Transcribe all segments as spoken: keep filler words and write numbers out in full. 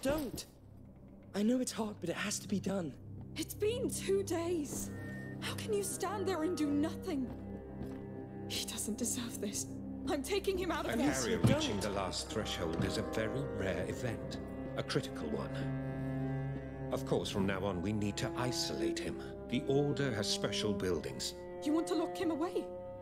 don't. I know it's hard, but it has to be done. It's been two days. How can you stand there and do nothing? He doesn't deserve this. I'm taking him out of A there. carrier reaching the last threshold is a very rare event. A critical one. Of course, from now on, we need to isolate him. The Order has special buildings. You want to lock him away?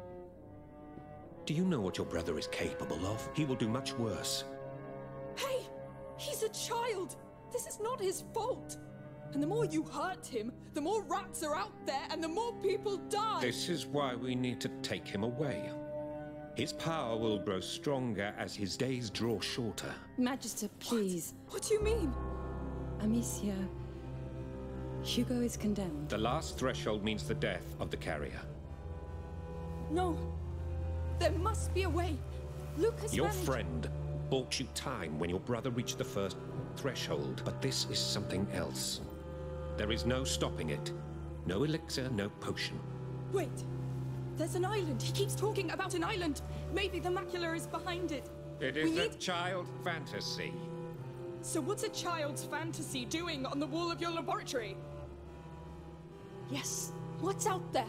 Do you know what your brother is capable of? He will do much worse. Hey! He's a child! This is not his fault! And the more you hurt him, the more rats are out there and the more people die! This is why we need to take him away. His power will grow stronger as his days draw shorter. Magister, please. What, what do you mean? Amicia, Hugo is condemned. The last threshold means the death of the carrier. No. There must be a way. Lucas Your managed... friend bought you time when your brother reached the first threshold, but this is something else. There is no stopping it. No elixir, no potion. Wait. There's an island. He keeps talking about an island. Maybe the macula is behind it. It is we a need... child fantasy. So what's a child's fantasy doing on the wall of your laboratory? Yes. What's out there?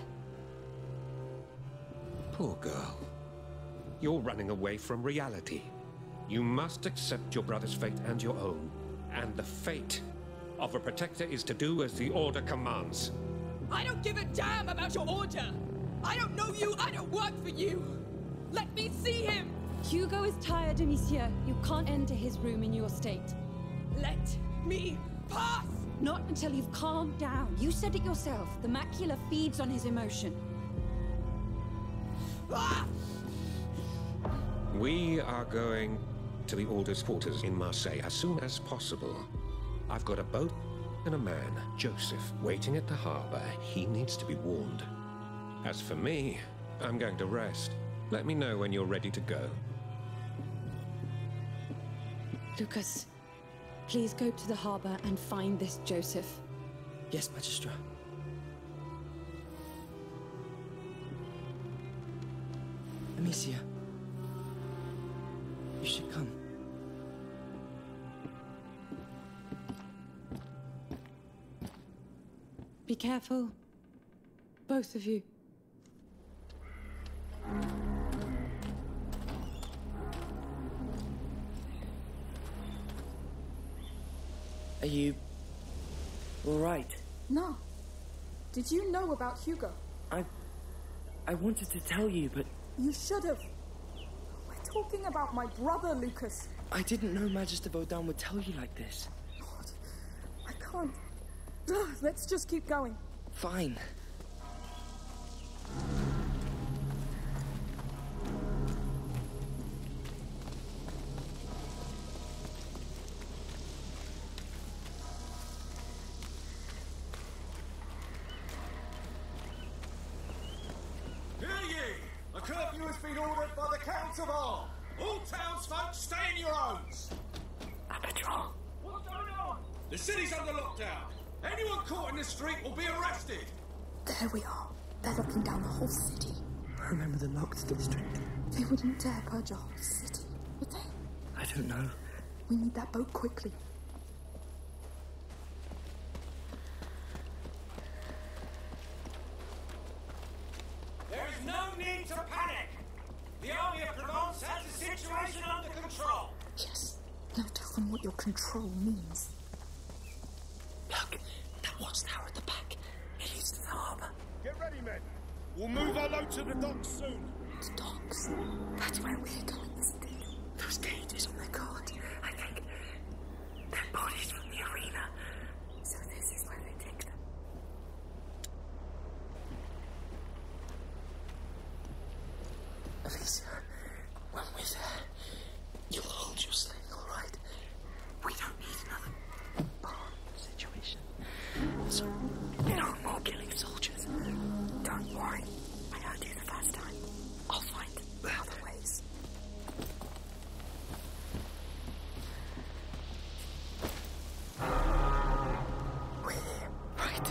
Poor girl. You're running away from reality. You must accept your brother's fate and your own. And the fate of a protector is to do as the Order commands. I don't give a damn about your order! I don't know you, I don't work for you! Let me see him! Hugo is tired, Amicia. You can't enter his room in your state. Let me pass! Not until you've calmed down. You said it yourself. The macula feeds on his emotion. Ah! We are going to the Order's quarters in Marseille as soon as possible. I've got a boat and a man, Joseph, waiting at the harbor. He needs to be warned. As for me, I'm going to rest. Let me know when you're ready to go. Lucas, please go to the harbor and find this Joseph. Yes, Magistra. Amicia, you should come. Be careful, both of you. Are you all right? No. Did you know about Hugo? I... I wanted to tell you, but... You should have. We're talking about my brother, Lucas. I didn't know Magister Baudin would tell you like this. Lord, I can't... Ugh, let's just keep going. Fine. Hear ye! A curfew has been ordered by the Counts of Arm. All townsfolk stay in your homes. A patrol. What's going on? The city's under lockdown. Anyone caught in the street will be arrested. There we are. They're locking down the whole city. Remember the locked district? They wouldn't dare purge a whole city, would they? I don't know. We need that boat quickly. There is no need to panic. The army of Provence has the situation under control. Yes. Now tell them what your control means. Look, that watchtower at the back. It leads to the harbour. Get ready, men. We'll move our load to the docks soon. The docks. That's where we're going, isn't it? Those cages on their guard. I think they're bodies from the arena. So this is where they take them. Alicia, when we're there, you'll hold your sling, all right? We don't need another bomb situation. So, no more killing soldiers. Don't worry. I heard you the first time. I'll find other ways. We're here, right?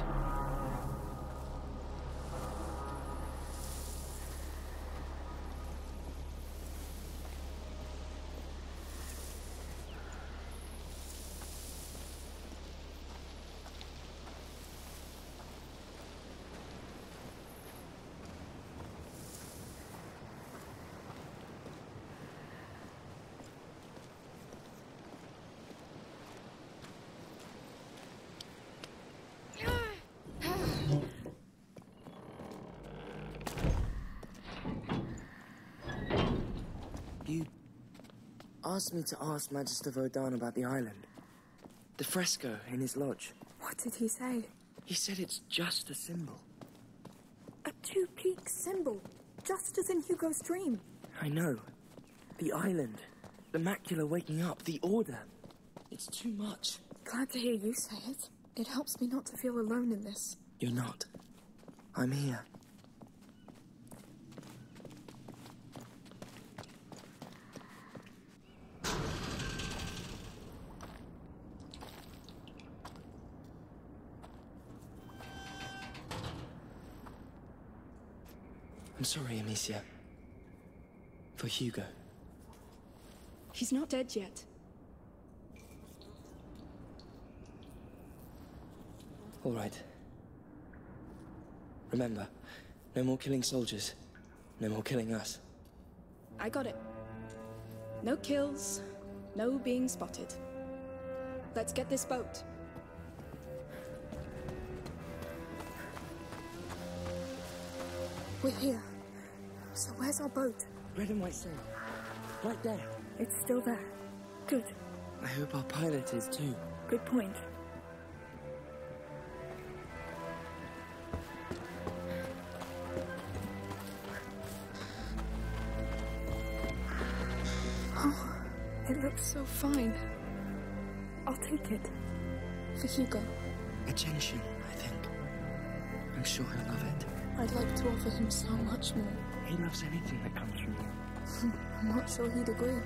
You asked me to ask Magister Vodan about the island. The fresco in his lodge. What did he say? He said it's just a symbol. A two-peak symbol, just as in Hugo's dream. I know. The island, the macula waking up, the order. It's too much. Glad to hear you say it. It helps me not to feel alone in this. You're not. I'm here. I'm sorry, Amicia. For Hugo. He's not dead yet. All right. Remember, no more killing soldiers. No more killing us. I got it. No kills, no being spotted. Let's get this boat. We're here. So where's our boat? Red and white sail. Right there. It's still there. Good. I hope our pilot is too. Good point. Oh, it looks so fine. I'll take it. For Hugo. Attention, I think. I'm sure he'll love it. I'd like to offer him so much more. He loves anything that comes from you. I'm not sure he'd agree.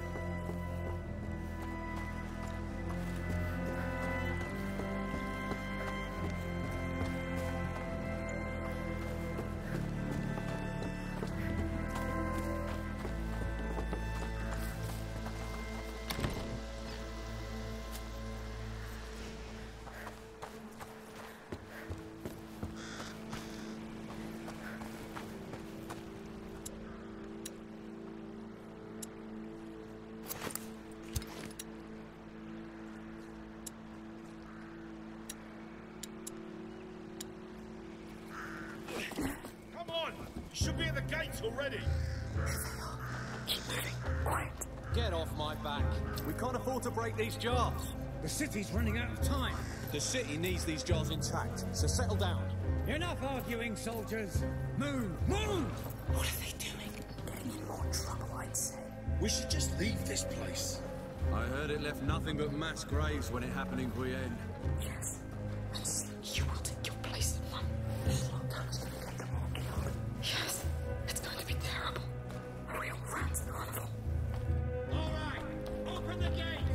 Should be at the gates already. Keep moving. Quiet. Get off my back. We can't afford to break these jars. The city's running out of time. The city needs these jars intact, so settle down. Enough arguing, soldiers. Move! Move! What are they doing? Getting in more trouble, I'd say. We should just leave this place. I heard it left nothing but mass graves when it happened in Guienne. Yes. And soon you will take your place in one. Lockdown's gonna get them all killed. Yes. It's going to be terrible. A real rat's carnival. All right, open the gate.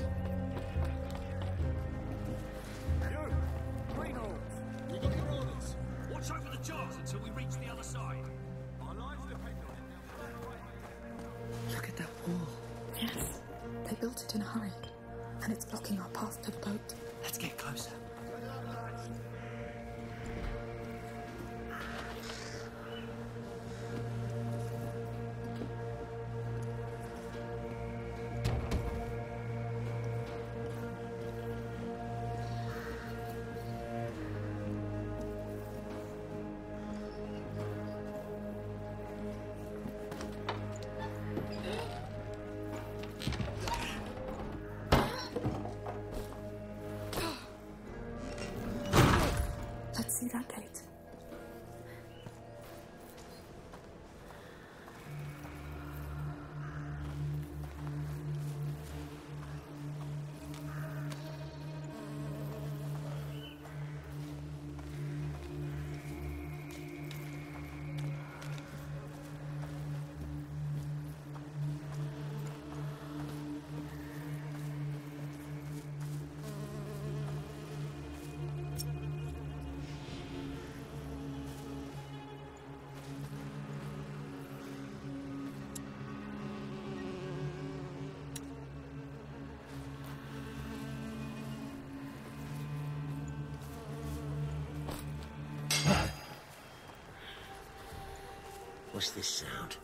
You, Reynolds, we got your orders. Watch over the jars until we reach the other side. Our lives depend on it. Look at that wall. Yes. They built it in a hurry. And it's blocking our path to the boat. Let's get closer. Let's see that gate. What's this sound?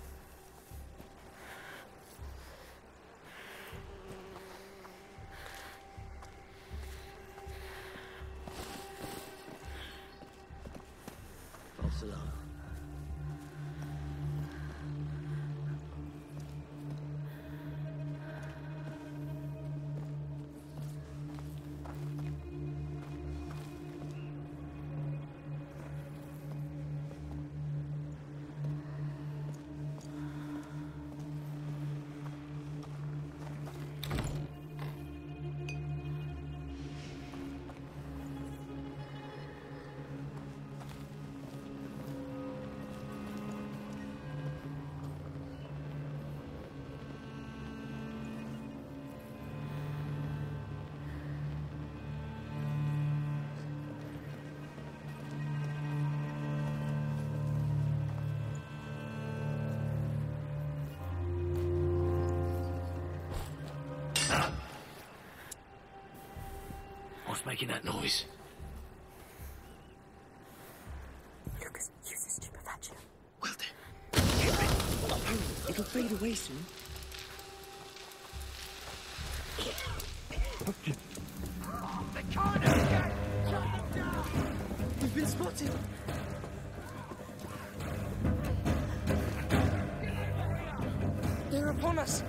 False alarm. What's making that noise? Lucas, use this stupefacient. Will do. It'll fade away soon. They're coming again! Shut them down! We've been spotted. They're upon us.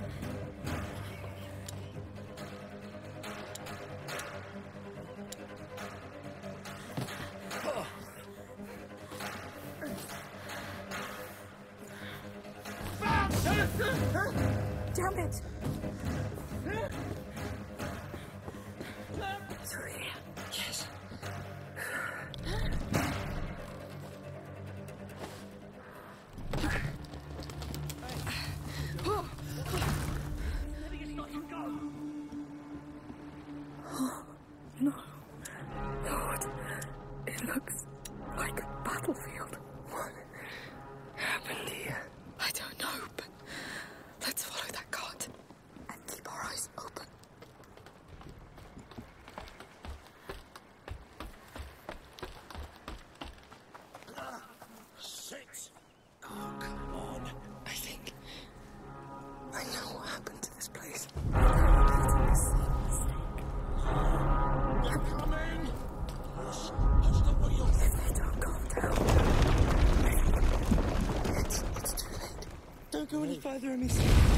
Damn it! Through here. Yes. Oh, no. Lord, it looks like a battlefield. What happened here? I don't know, but let's follow that cart and keep our eyes open. Sit. Oh, come on. I think I know what happened to this place. They're coming. Hush. Hush the wheels. If they don't calm down, It's, it's too late. Don't go any further, Amicia.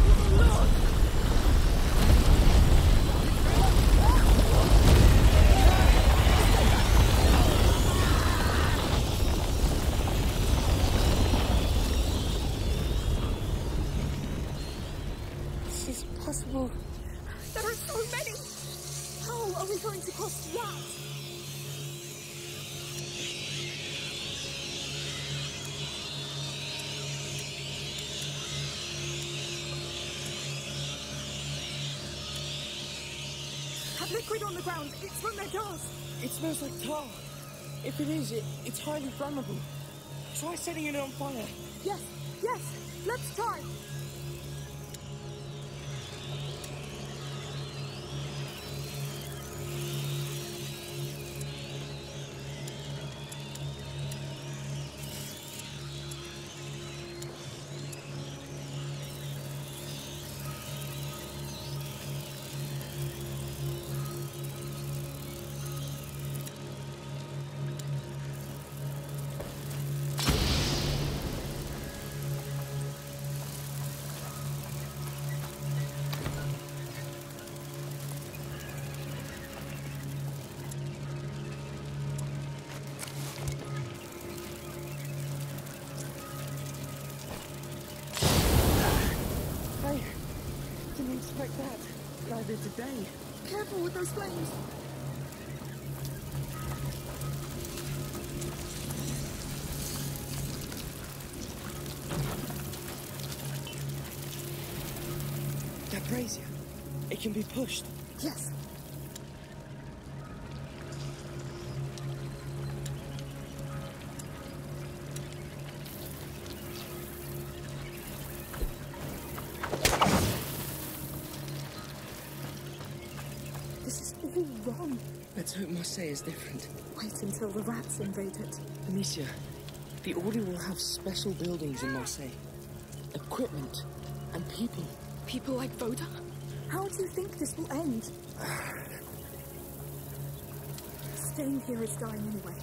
This is impossible. there are so many. How are we going to cross that? That liquid on the ground, it's from their jars. It smells like tar. If it is, it, it's highly flammable. Try setting it on fire. Yes, yes, let's try. I didn't expect that. Neither did they. Careful with those flames. That brazier, it can be pushed. Yes. This is all wrong. Let's hope Marseille is different. Wait until the rats invade it. Amicia, the Order will have special buildings in Marseille. Equipment and people. People like Voda? How do you think this will end? Staying here is dying anyway.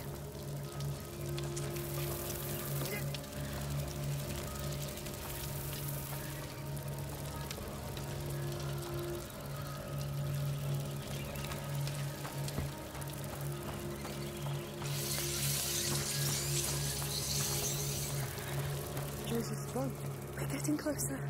Joseph's boat. We're getting closer.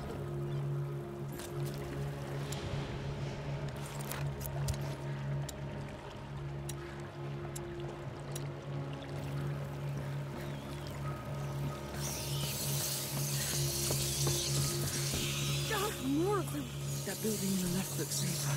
Ah, more of them. That building on the left looks safer.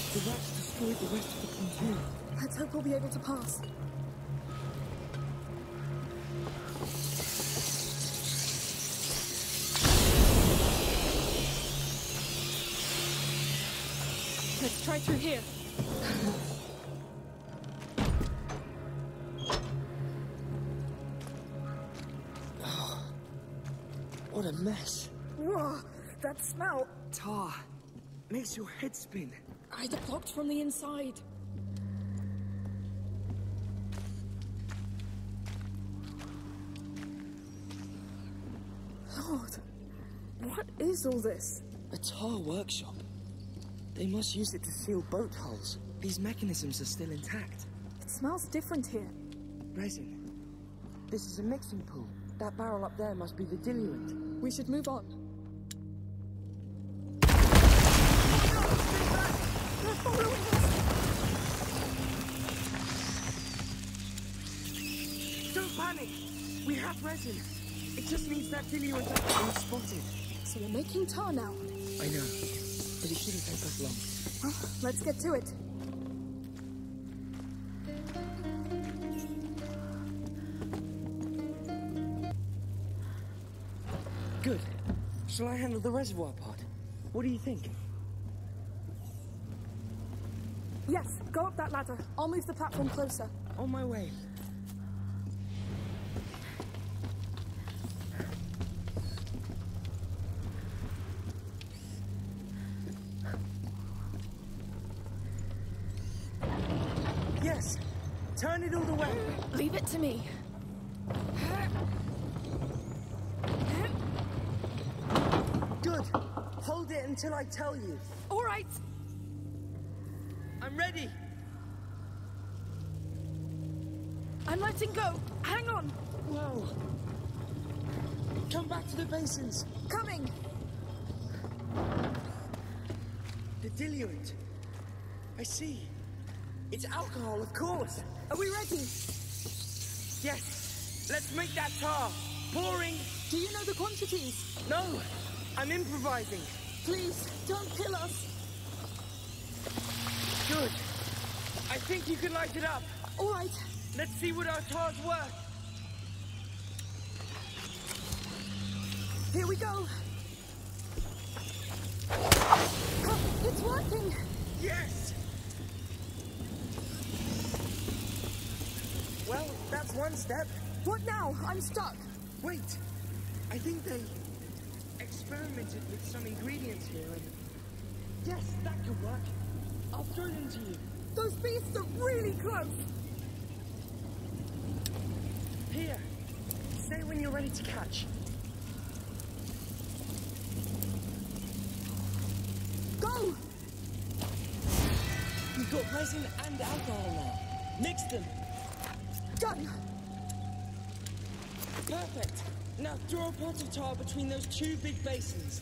The rats destroyed the rest of the pontoon. Let's hope we'll be able to pass. Let's try through here. Oh, what a mess. Whoa, that smell. Tar. Makes your head spin. Either blocked from the inside. Lord, what is all this? A tar workshop. They must use it to seal boat hulls. These mechanisms are still intact. It smells different here. Resin. This is a mixing pool. That barrel up there must be the diluent. We should move on. They're following us! Don't panic! We have resin. It just needs that diluent up being spotted. So we're making tar now. I know, but it shouldn't take us long. Well, let's get to it. Good. Shall I handle the reservoir part? What do you think? Yes, go up that ladder. I'll move the platform closer. On my way. Yes! Turn it all the way! Leave it to me. Good! Hold it until I tell you. All right. I'm ready! I'm letting go. Hang on. Whoa! Come back to the basins! Coming. The diluent. I see. It's alcohol, of course. Are we ready? Yes. Let's make that tar. Pouring. Do you know the quantities? No. I'm improvising. Please, don't kill us. Good. I think you can light it up. All right. Let's see what our tar's worth. Here we go. It's working. Yes! Well, that's one step. What now? I'm stuck. Wait. I think they experimented with some ingredients here and... Yes, that could work. I'll throw them to you. Those beasts are really close. Here. Say when you're ready to catch. Go! You've got resin and alcohol now. Mix them. Done. Perfect. Now throw a pot of tar between those two big basins.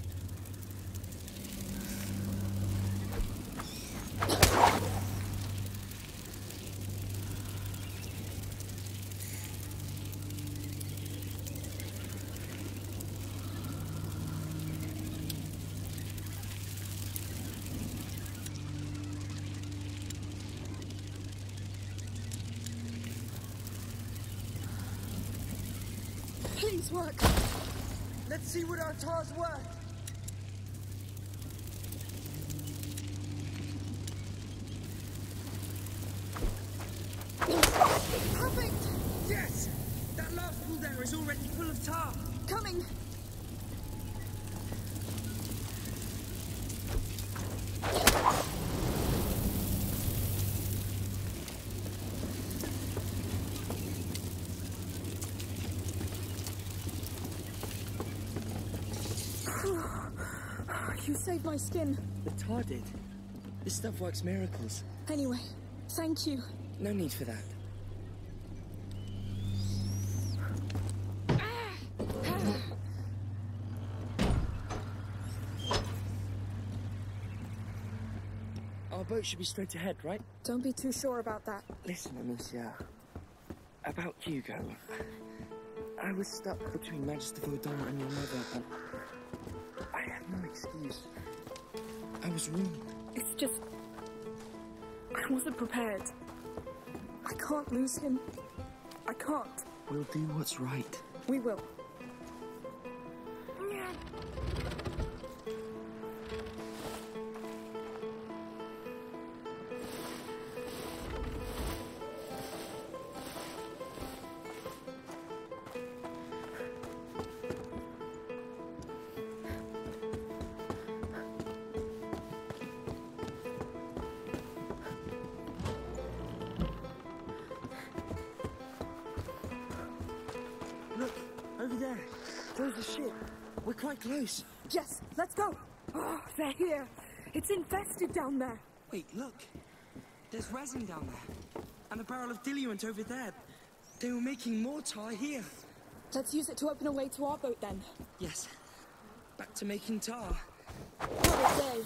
Please work. Let's see what our tar's worth. Perfect. Yes! That last pool there is already full of tar. Coming. You saved my skin. The tar did. This stuff works miracles. Anyway, thank you. No need for that. Our boat should be straight ahead, right? Don't be too sure about that. Listen, Amicia. About Hugo. I was stuck between Magister Vaudin and your mother, and I have no excuse. I was wrong. It's just I wasn't prepared. I can't lose him. I can't. We'll do what's right. We will. Look, over there. There's the ship. We're quite close. Yes, let's go. Oh, they're here. It's infested down there. Wait, look. There's resin down there. And a barrel of diluent over there. They were making more tar here. Let's use it to open a way to our boat then. Yes. Back to making tar. What a day.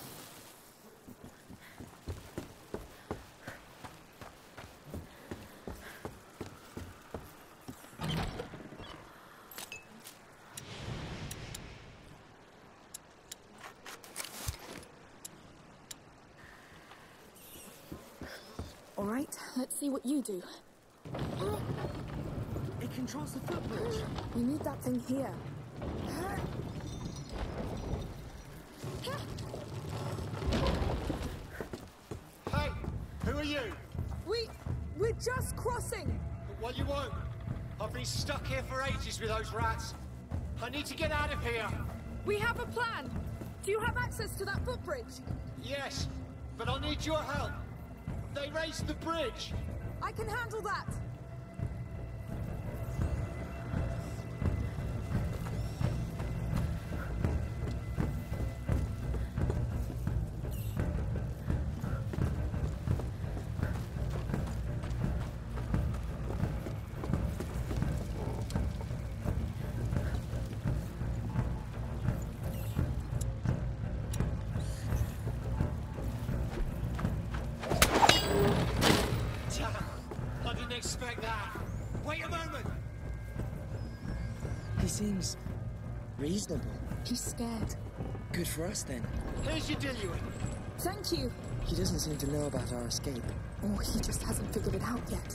All right, let's see what you do. It controls the footbridge. We need that thing here. Hey, who are you? We... we're just crossing. Well, you won't. I've been stuck here for ages with those rats. I need to get out of here. We have a plan. Do you have access to that footbridge? Yes, but I'll need your help. They raised the bridge. I can handle that. Expect that. Wait a moment. He seems reasonable. He's scared. Good for us then. Here's your diluent. Thank you. He doesn't seem to know about our escape. Or he just hasn't figured it out yet.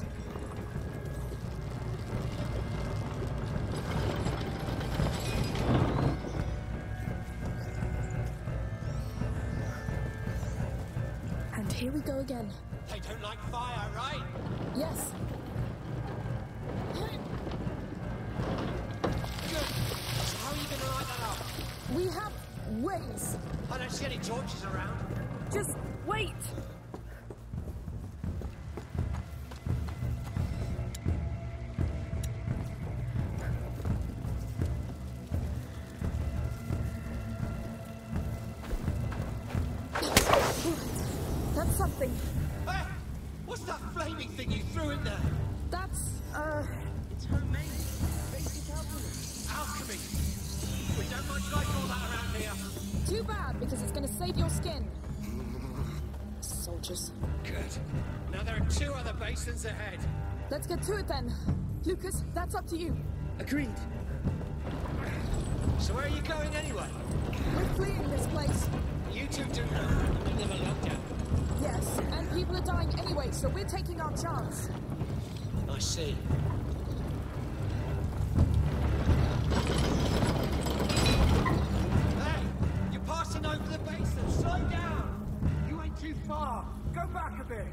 And here we go again. They don't like fire, right? Yes. Good. So how are you going to light that up? We have ways. I don't see any torches around. Just wait. That's something. Hey! What's that flaming thing you threw in there? That's, uh... It's homemade. Basic alchemy. Alchemy. We don't much like all that around here. too bad, because it's gonna save your skin. Soldiers. Good. Now there are two other basins ahead. Let's get to it then. Lucas, that's up to you. Agreed. So where are you going anyway? We're fleeing this place. You two do know we're in the middle of a lockdown. Yes, and people are dying anyway, so we're taking our chance. I see. Hey! You're passing over the basin. Slow down! You ain't too far. Go back a bit.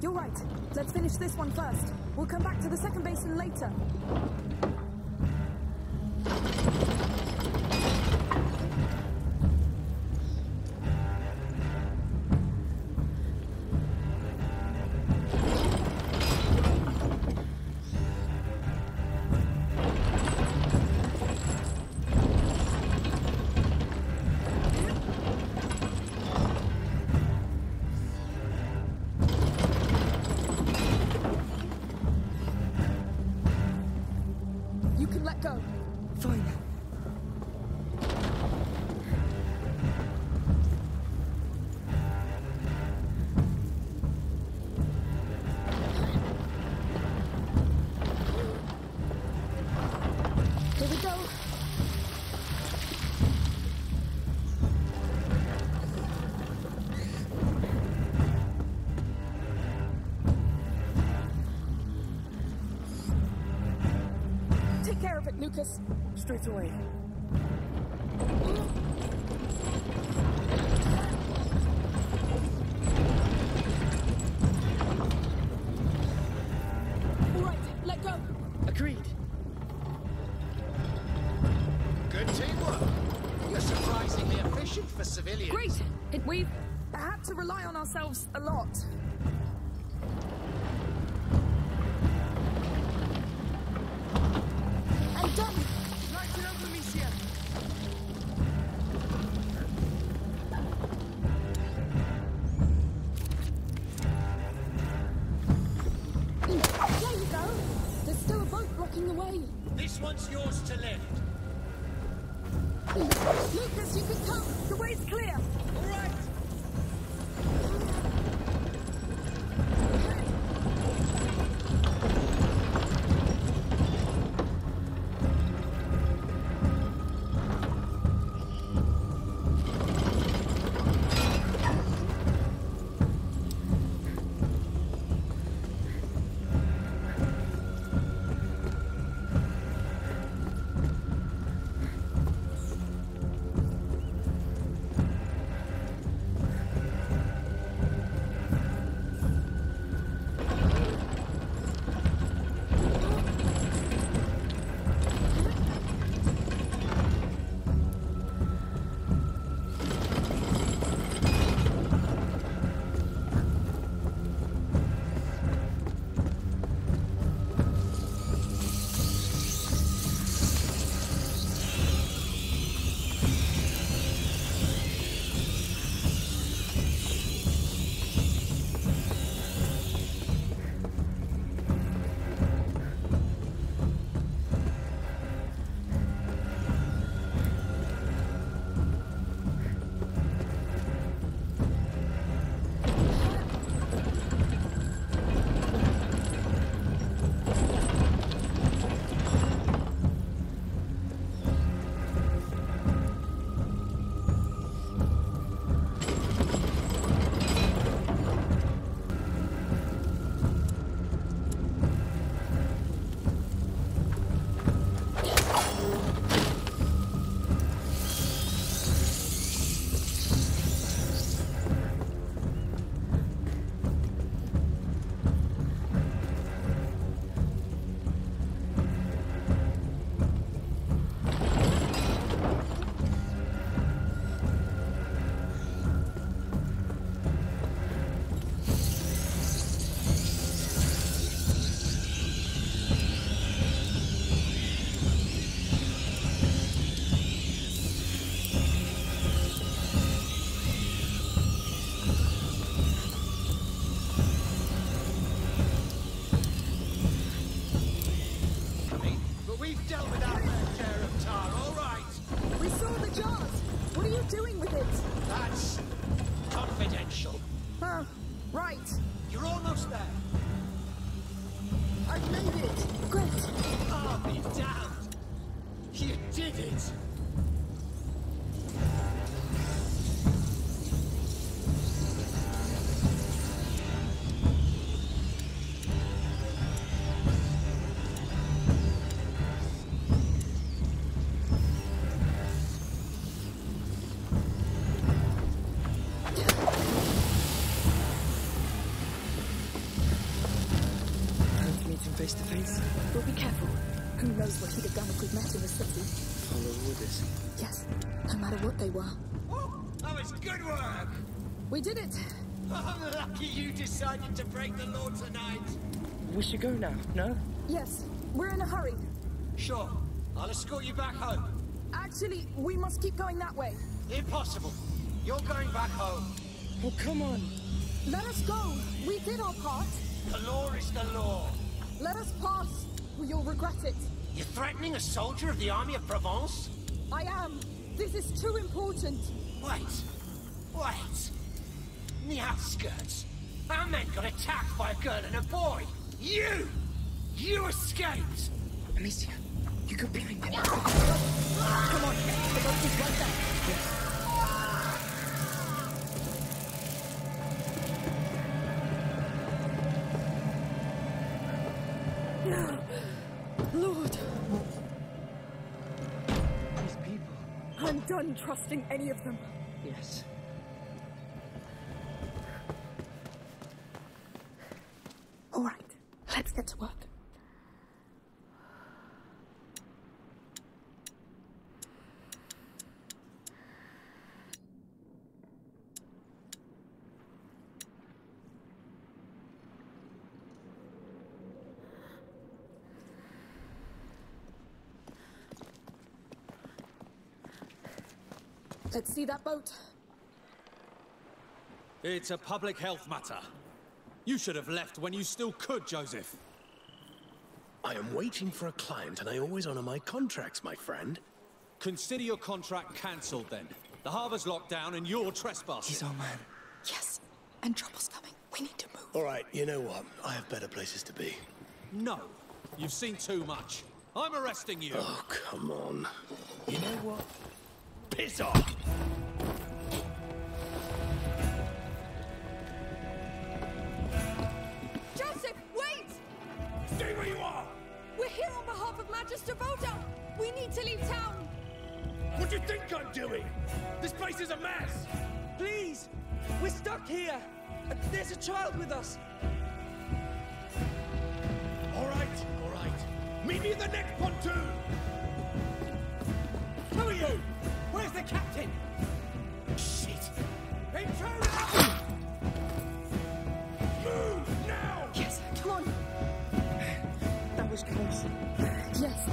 Let's finish this one first. We'll come back to the second basin later. You can let go. Fine. Here we go. Take care of it, Lucas. Straight away. All right, let go. Agreed. Good teamwork. You're surprisingly efficient for civilians. Great. It, we've had to rely on ourselves a lot. And done. Light it up, Amicia. There you go. There's still a boat blocking the way. This one's yours to lift. Lucas, you can come. The way's clear. All right. Right. You're almost there. I've made it. Great. I'll be damned. You did it. Face to face. We'll be careful. Who knows what he'd have done if we'd met in the city? Follow orders. Yes, no matter what they were. Oh, that was good work. We did it. I'm lucky you decided to break the law tonight. We should go now, no? Yes, we're in a hurry. Sure. I'll escort you back home. Actually, we must keep going that way. Impossible. You're going back home. Oh, come on. Let us go. We did our part. The law is the law. Let us pass, or you'll regret it. You're threatening a soldier of the army of Provence? I am. This is too important. Wait. Wait. In the outskirts, our men got attacked by a girl and a boy. You! You escaped! Amicia, you go behind them. Come on, the boat is right there. Lord. These people. I'm done trusting any of them. Yes. All right, let's get to work. Let's see that boat. It's a public health matter. You should have left when you still could, Joseph. I am waiting for a client, and I always honor my contracts, my friend. Consider your contract cancelled, then. The harbor's locked down, and you're trespassing. He's our man. Yes, and trouble's coming. We need to move. All right, you know what? I have better places to be. No. You've seen too much. I'm arresting you. Oh, come on. You know what? Piss off! Joseph, wait! Stay where you are! We're here on behalf of Magister Voda. We need to leave town. What do you think I'm doing? This place is a mess! Please! We're stuck here! Uh, There's a child with us! All right, all right. Meet me in the next pontoon! Who are you? Where's the captain? Shit! Intruder! Move now! Yes, come on. That was close. Yes.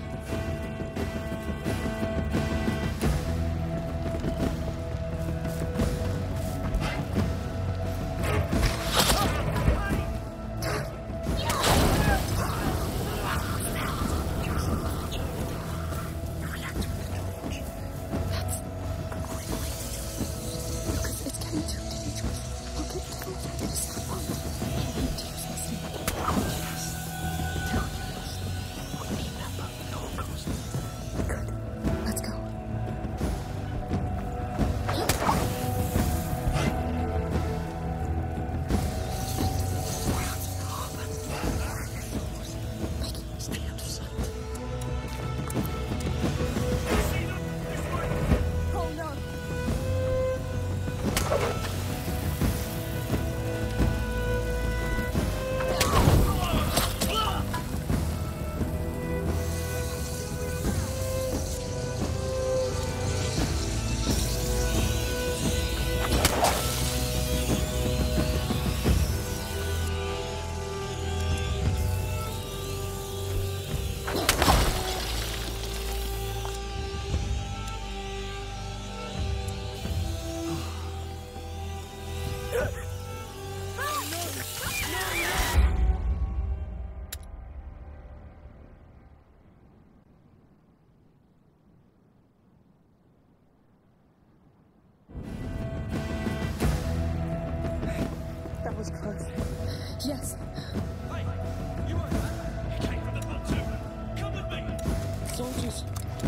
That was close. Yes. Hey! You heard that? He came from the pontoon! Come with me! Soldiers.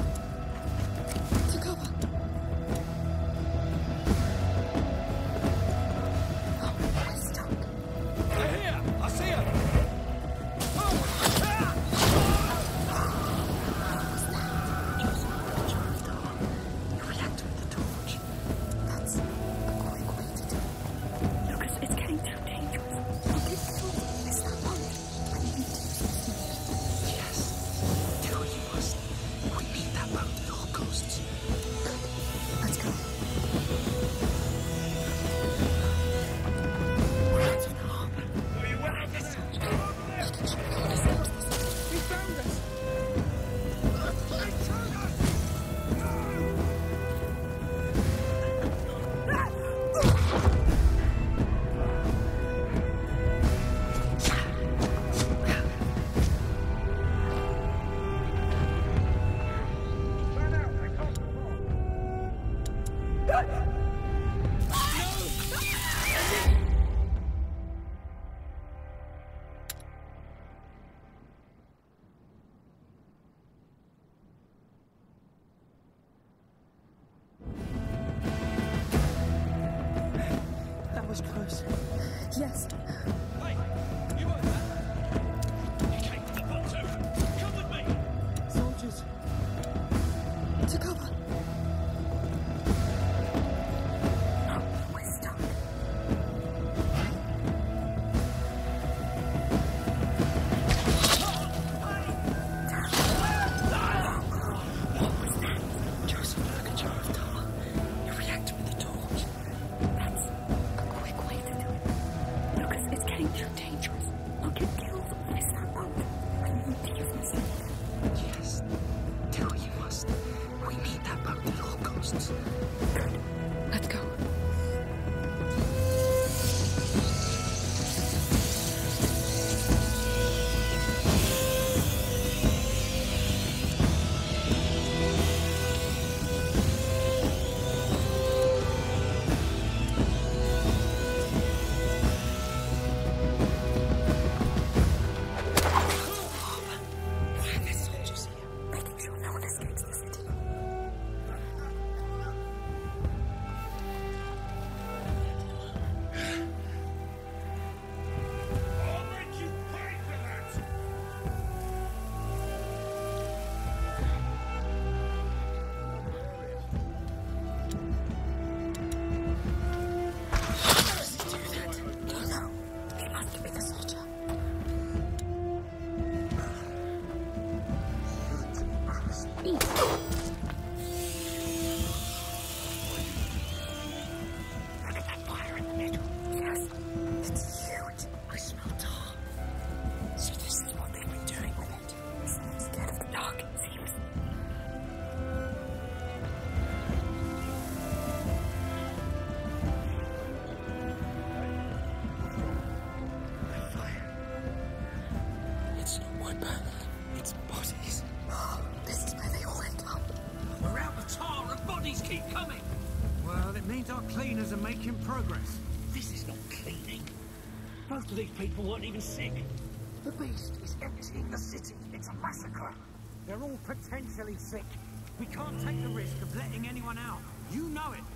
To cover. Oh, we're stuck. They're here! I see them! React with the torch. That's a quick way to do it. Lucas, it's getting too dangerous. Okay, it's that one. We need to use this. Yes. Do what you must. We Yes. Hey, you heard that? You came to the front too. Come with me. Soldiers. To cover. We're stuck. What was that? Joseph took a jar of tar. You react with the torch. That's a quick way to do it. Lucas, it's getting too dangerous. I'll get killed or miss that boat. I need to use myself. Yes. Do what you must. We need that boat at all costs. Good. Let's go. Why are there soldiers here? Making sure no one escapes the city. I'll make you pay for that. How does he do that? Don't know. He must have been a soldier. Look at that fire in the middle. Yes, it's huge. I smell tar. So this is what they've been doing with it. Someone's scared of the dark, it seems. The fire. It's not wood burning. It's bodies. Oh, this is where they all end up. We're out of tar and bodies keep coming. Well, it means our cleaners are making progress. This is not cleaning. Most of these people weren't even sick. The beast is emptying the city. It's a massacre. They're all potentially sick. We can't take the risk of letting anyone out. You know it.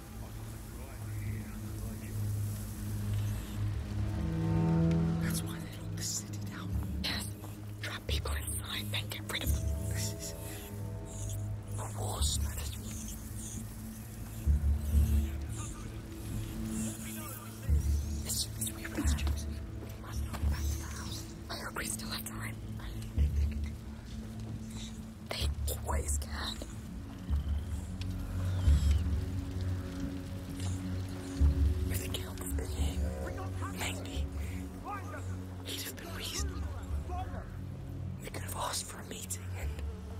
That's why they locked the city down. Yes. Trap people inside, then get rid of them. This is a war strategy. As soon as we reach Joseph, we must go back to the house. I hope we still have time. They always can. With the guild of being mainly, he'd have been reasonable. We could have asked for a meeting and...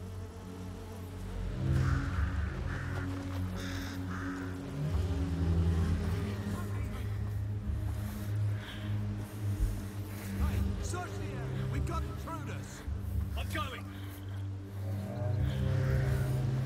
Search the area. We've got intruders. I'm going.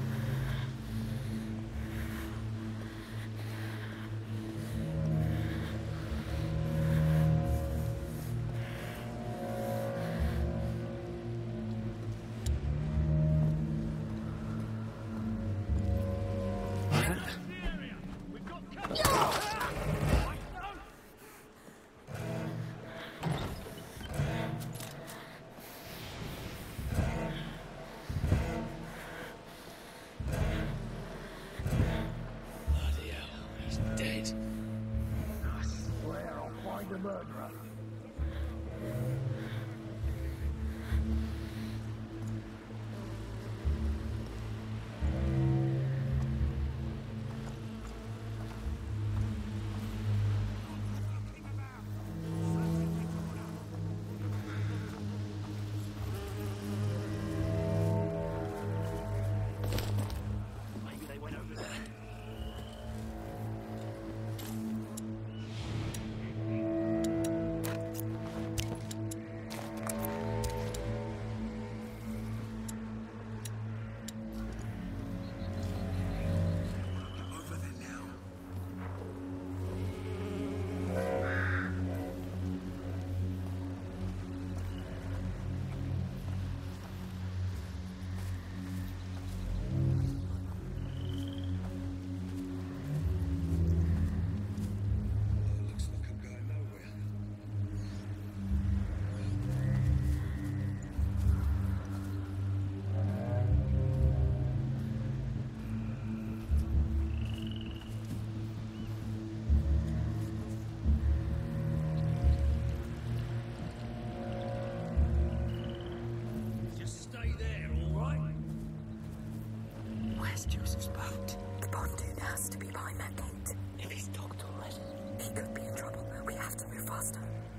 Where's Joseph's boat? The pontoon has to be behind that gate. If he's docked already, he could be in trouble. We have to move faster.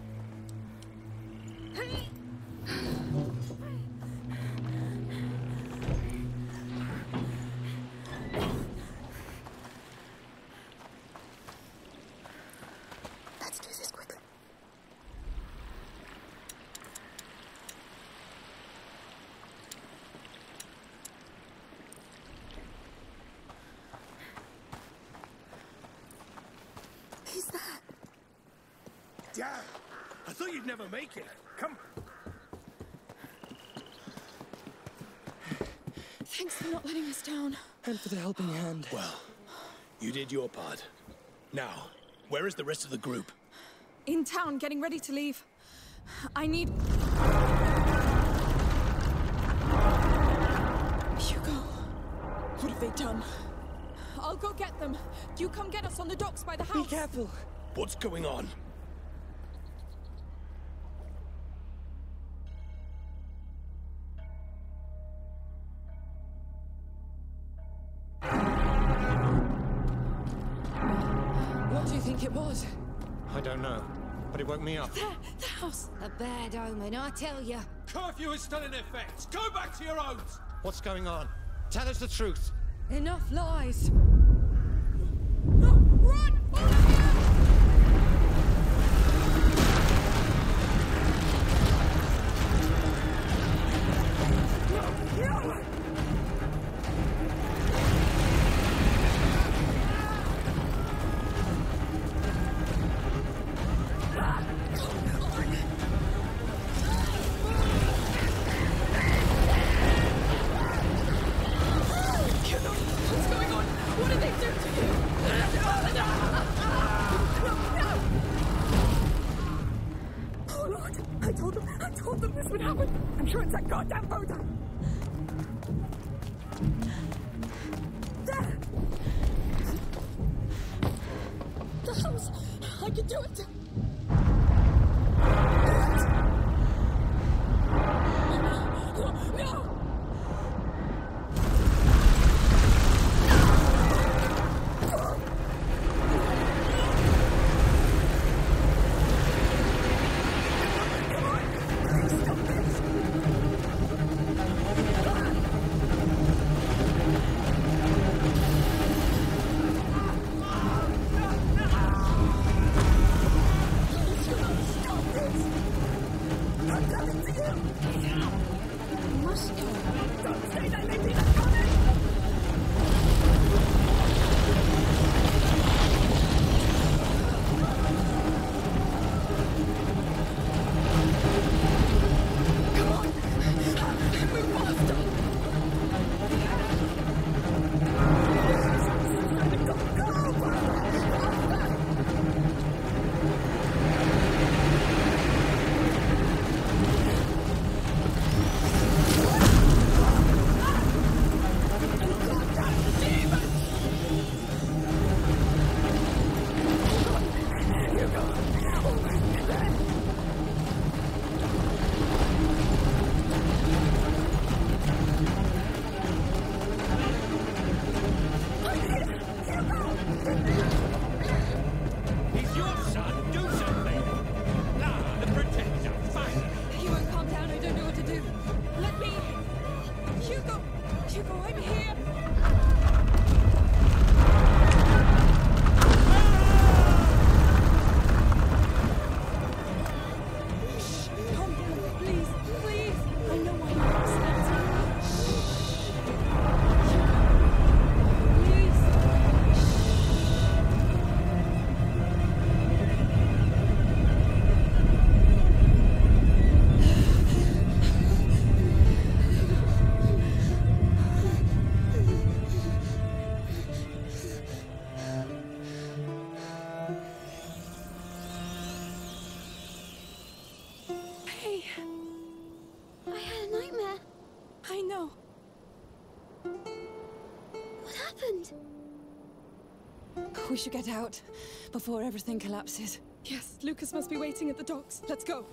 Let's do this quickly. Who's that? Damn! I thought you'd never make it. Come. Thanks for not letting us down. And for the helping hand. Well, you did your part. Now, where is the rest of the group? In town, getting ready to leave. I need... Hugo. What have they done? I'll go get them. You come get us on the docks by the house. Be careful. What's going on? What do you think it was? I don't know, but it woke me up. There, the house. A bad omen, I tell you. Curfew is still in effect. Go back to your homes. What's going on? Tell us the truth. Enough lies. No, run! What's going on? What did they do to you? Oh Lord! I told them, I told them this would happen. I'm sure it's that goddamn photo. There! The house! I can do it! No! No! We should get out before everything collapses. Yes, Lucas must be waiting at the docks. Let's go.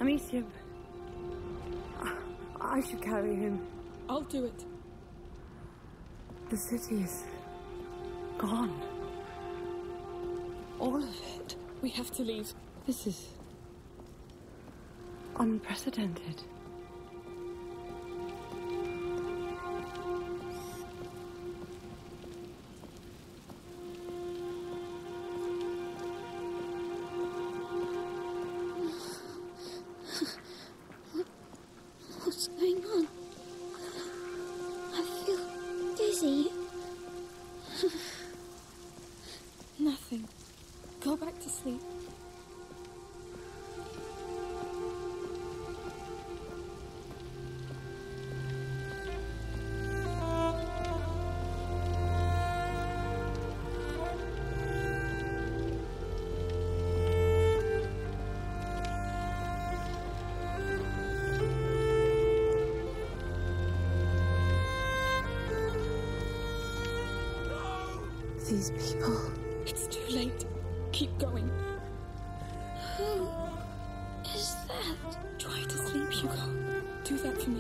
Amicia, I should carry him. I'll do it. The city is gone. All of it. We have to leave. This is unprecedented. What's going on? I feel dizzy. Nothing. Go back to sleep. These people. It's too late. Keep going. Who is that? Try to sleep, Hugo. Do that for me.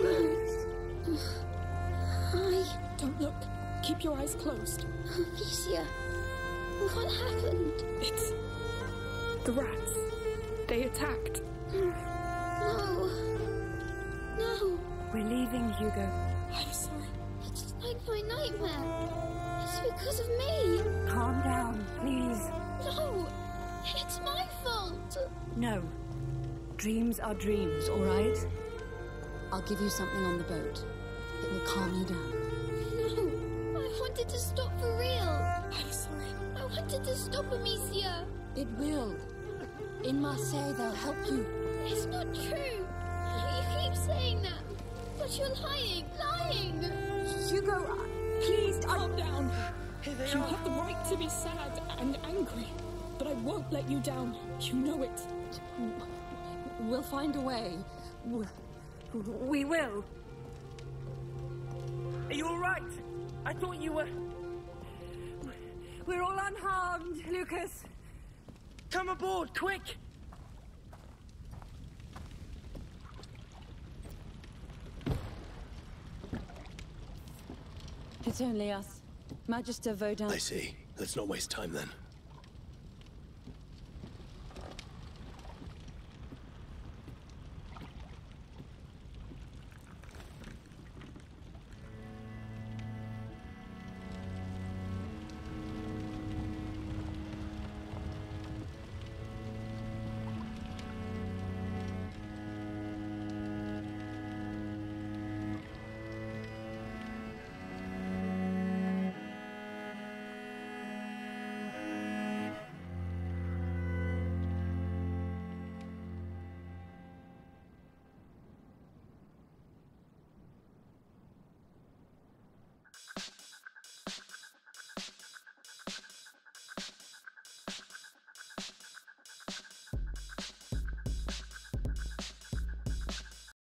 Hi. Don't look. Keep your eyes closed. Amicia, what happened? It's the rats. They attacked. No. No. We're leaving, Hugo. I'm sorry. It's like my nightmare. It's because of me. Calm down, please. No. It's my fault. No. Dreams are dreams, all right? I'll give you something on the boat. It will calm you down. No. I wanted to stop for real. I'm sorry. I wanted to stop Amicia. It will. In Marseille, they'll help you. It's not true. You keep saying that. But you're lying. Lying. Hugo, please, calm down. You have the right to be sad and angry. But I won't let you down. You know it. We'll find a way. We will. Are you all right? I thought you were... We're all unharmed, Lucas. Come aboard, quick! It's only us. Magister Vaudin. I see. Let's not waste time then.